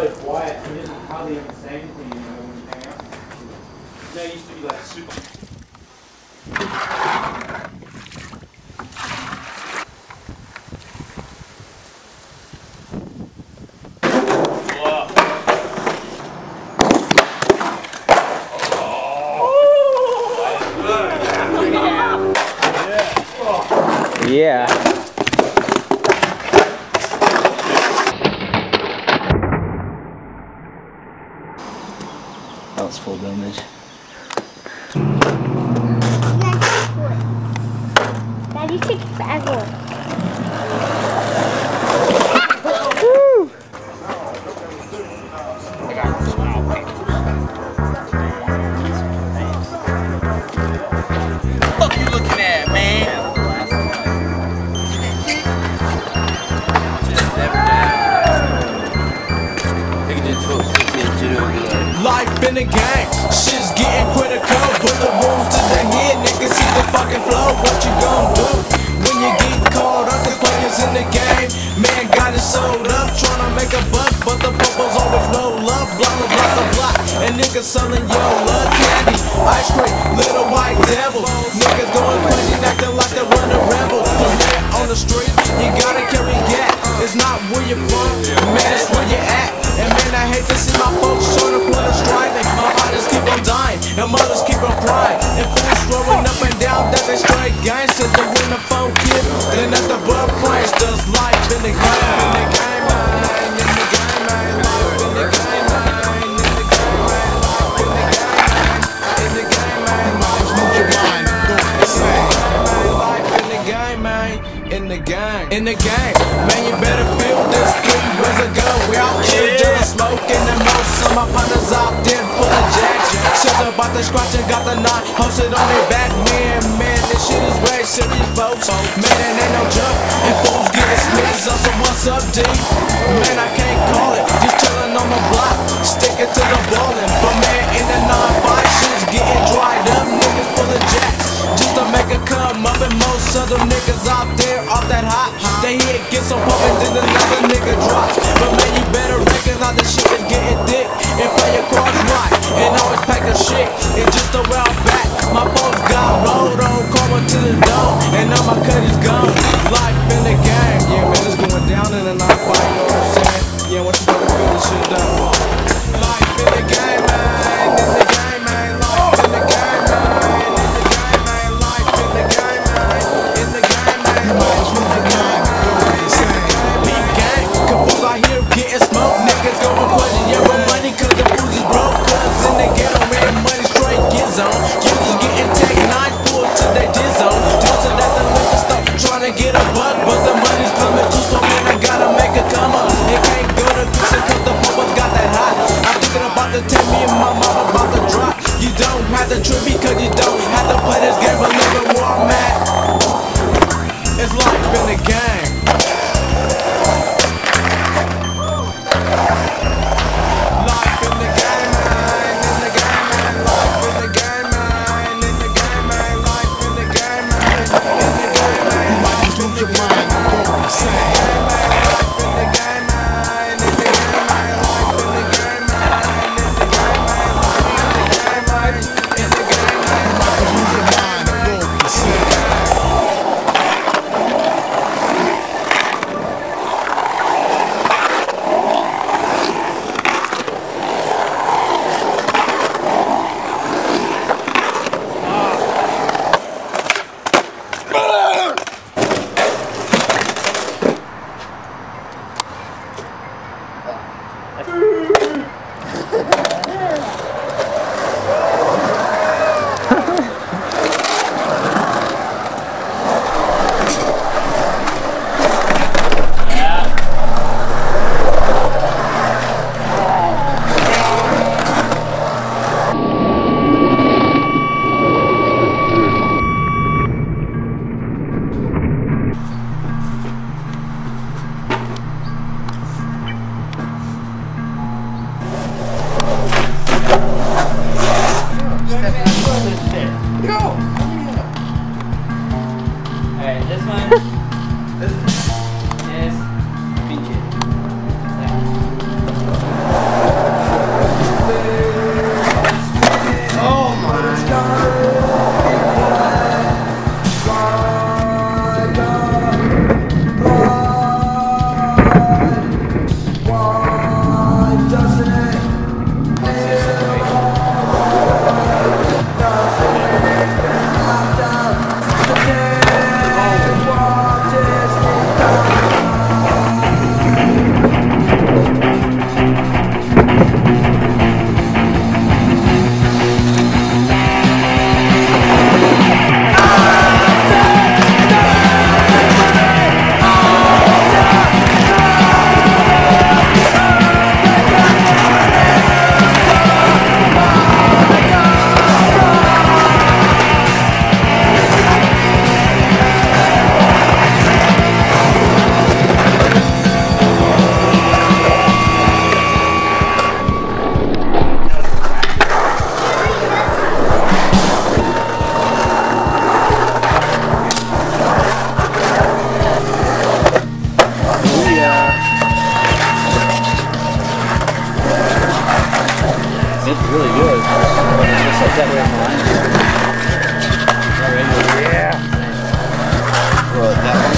really quiet. He didn't hardly ever say anything, you know, when we hang out. No, he used to be like super. Yeah. That was full damage. Daddy took forever. Woo! What you looking at, man? Life in the game, shit's getting critical. Put the rules to the head, niggas see the fucking flow. What you gon' do when you get caught up? The players in the game, man got it sold up, tryna make a buck, but the bubbles always roll up. Blah blah blah blah blah, and niggas selling yo love candy, ice cream, little white devil. Niggas going crazy, acting like they run a rebel. On the street, you gotta carry gas. It's not where you're from, man, it's where you at. And man, I hate to see my folks short of quarter striving. My fathers keep on dying, and mothers keep on crying. And fools throwing up and down that they straight gangsters. The winner phone kid, then at the blood price. Does life in the game, in the game, man, in the game, man, life in the game, man, in the game, man, life in the game, man, in the game, man, life in the game, man, life in the game, man, in the game, in the game. Man, you better feel this 3 years ago. We out here just smoking the most. Some of my partners out there full of jacks. Shit about the scratch and got the knot hosted on their back. Man, this shit is very serious, folks. Man, it ain't no joke. And fools getting sneezed on some what's up, D. Man, I can't call it. Just chilling on my block, sticking to the ballin'. But man, in the 9-5 shit's getting dried up. Niggas full of jacks just to make it come up. And most of them niggas out there off that hot. They hit get some pumping, then another nigga drops. But man, you better recognize this shit is getting thick. And play your cards right, and always pack a shit. And just a while back, my folks got rolled on, karma to the dome, and now my cut is gone. Life in the game, yeah man, it's going down in the 9-5, you know what I'm saying? Yeah, once you gotta feel this shit done. Life in the game, man, in the game, man, life in the game, man, in the game, man, life in the game, man, in the game, man, life in the game, man, big gang, confused out here getting smoked, niggas going crazy, yeah, but money cause the food is broke, cause in the ghetto, man, money straight gets on, users getting tech 9 full to their diz on, tossing at the liquor store, trying to get a buck, but the money's coming too slow, man, I gotta make it come up, it can't go to Houston cause the bubbles got that hot, I'm thinking about to tell me and my mama about to drop, you don't have to trip because you don't have to play this game, but look at where I'm at, it's life in the game. it's really good. Just like that way on the line. Yeah. Well, that one.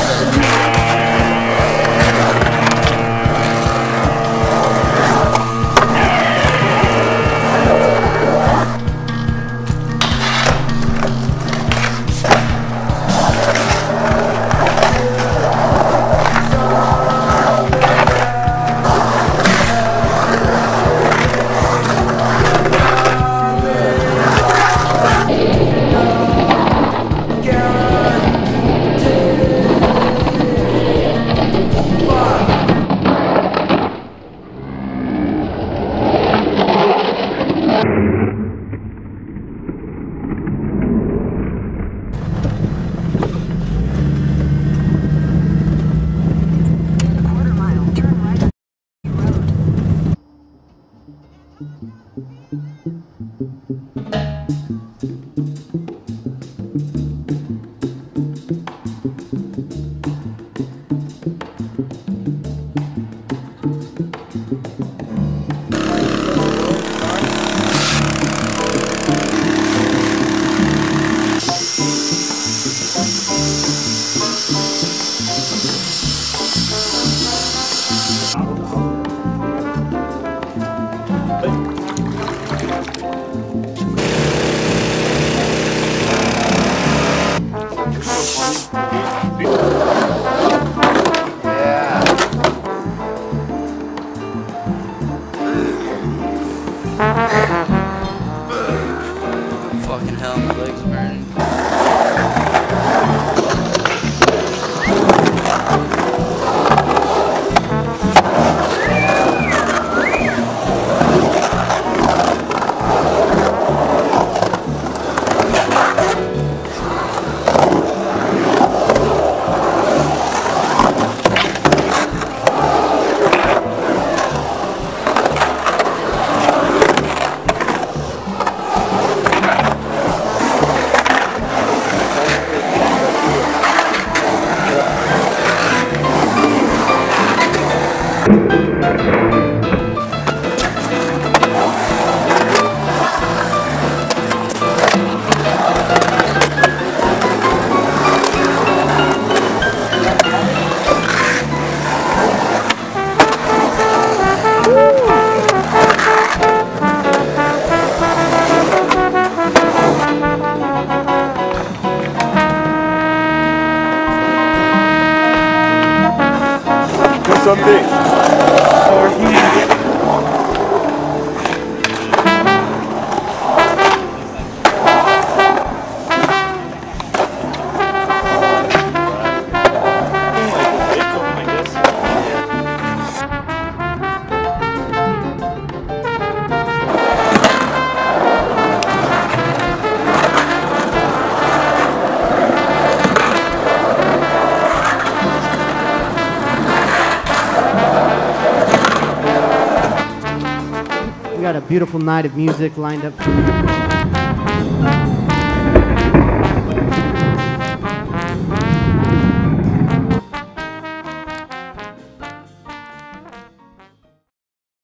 Fucking hell, my legs are burning. Something. Got a beautiful night of music lined up for you.